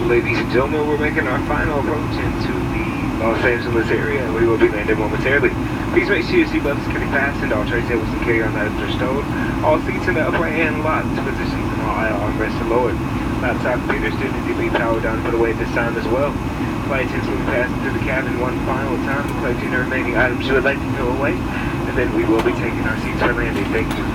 Ladies and gentlemen, we're making our final approach into the Los Angeles area. We will be landing momentarily. Please make sure your seatbelts is fully fastened, all tray tables and carry-on items are stowed, all seats in the upper and locked positions, and all aisle armrests are lowered. Laptop computers do need to be powered down and put away at this time as well. Flight attendants will be passing through the cabin one final time, collecting the remaining items you would like to throw away, and then we will be taking our seats for landing. Thank you.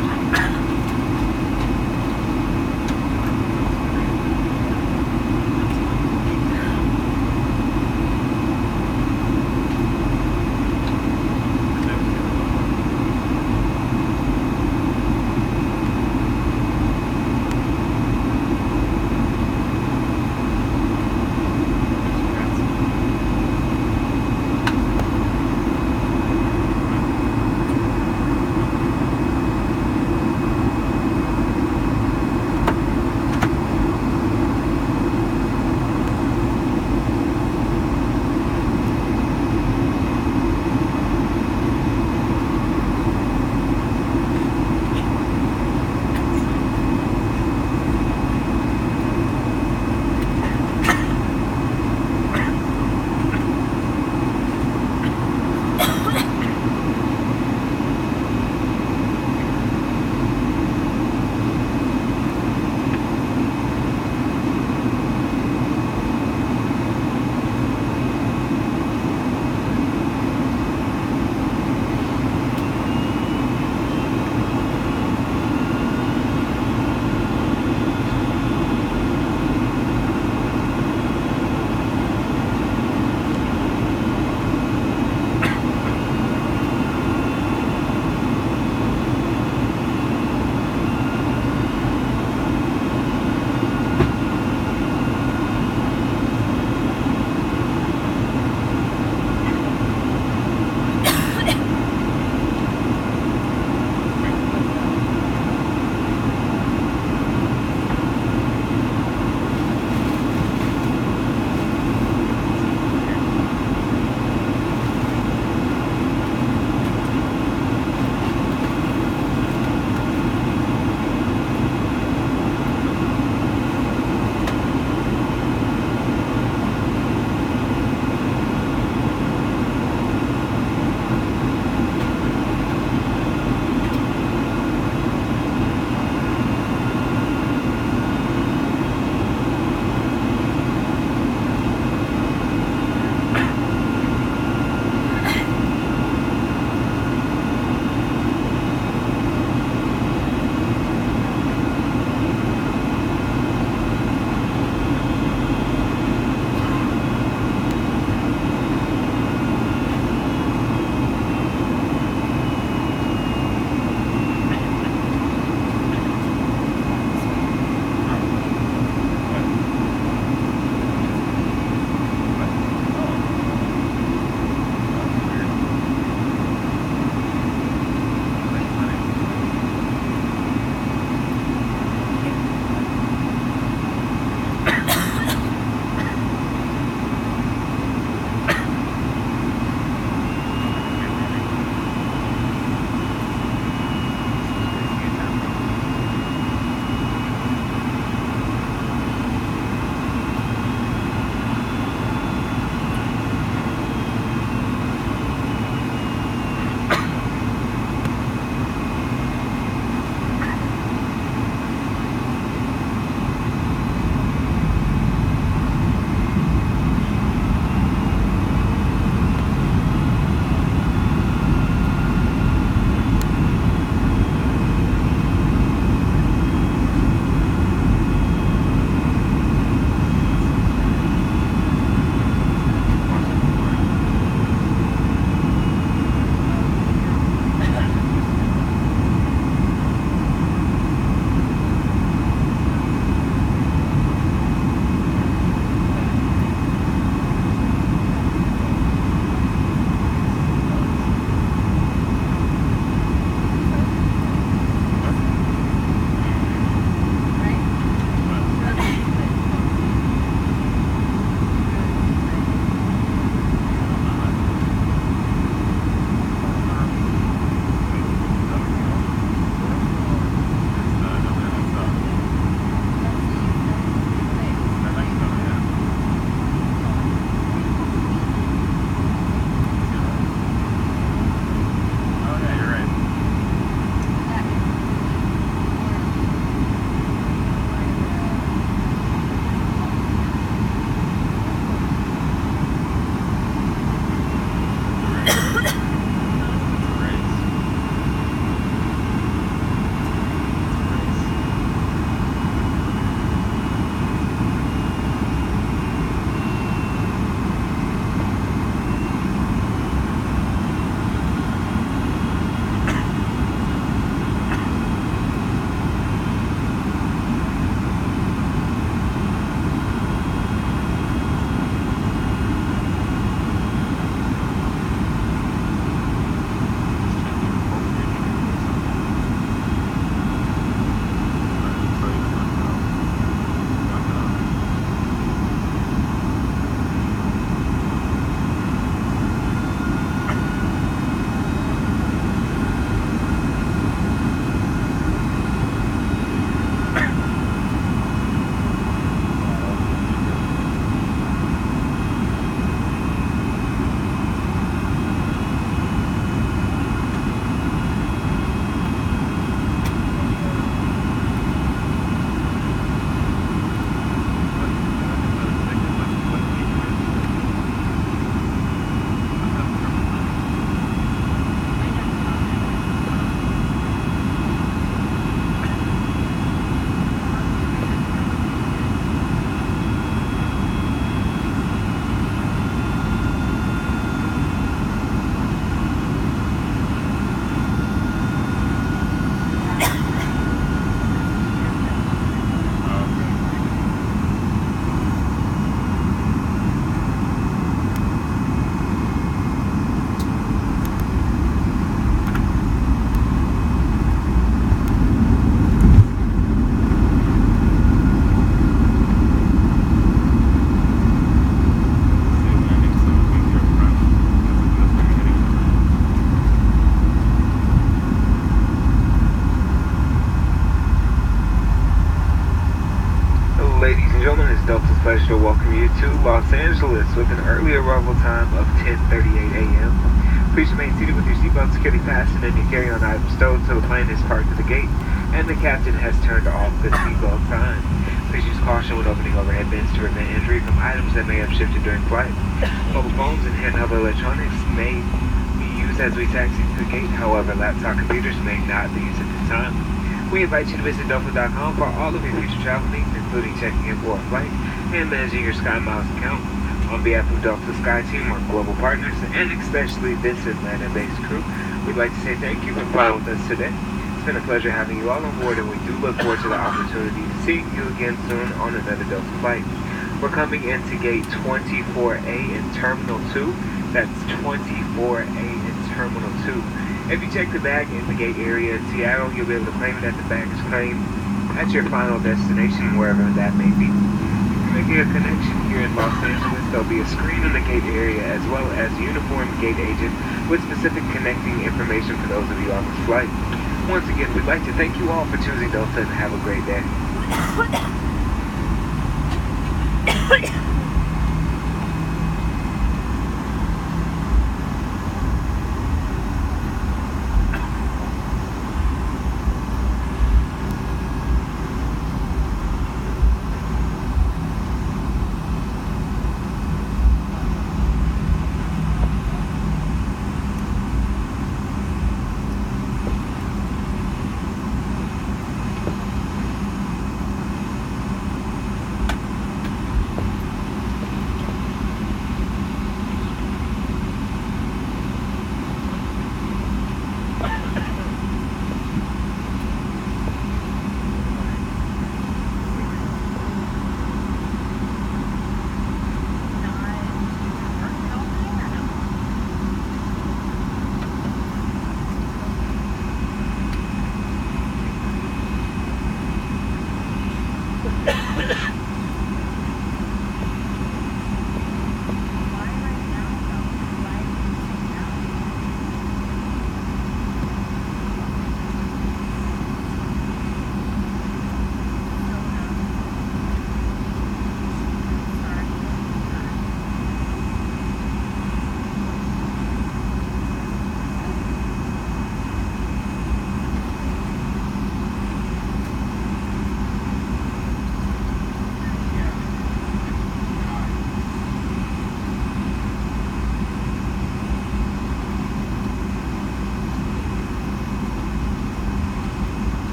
Ladies and gentlemen, it's Delta's pleasure to welcome you to Los Angeles with an early arrival time of 10:38 a.m. Please remain seated with your seatbelt securely fastened and your carry-on items stowed until the plane is parked at the gate and the captain has turned off the seatbelt sign. Please use caution when opening overhead bins to prevent injury from items that may have shifted during flight. Mobile phones and handheld electronics may be used as we taxi to the gate. However, laptop computers may not be used at this time. We invite you to visit Delta.com for all of your future travel needs, including checking in for a flight and managing your SkyMiles account. On behalf of Delta Sky Team, our global partners, and especially this Atlanta-based crew, we'd like to say thank you for flying with us today. It's been a pleasure having you all on board, and we do look forward to the opportunity to see you again soon on another Delta flight. We're coming into gate 24A in Terminal 2. That's 24A in Terminal 2. If you check the bag in the gate area in Seattle, you'll be able to claim it at the baggage claim at your final destination, wherever that may be. If you're making a connection here in Los Angeles, there'll be a screen in the gate area as well as uniformed gate agent with specific connecting information for those of you on this flight. Once again, we'd like to thank you all for choosing Delta and have a great day.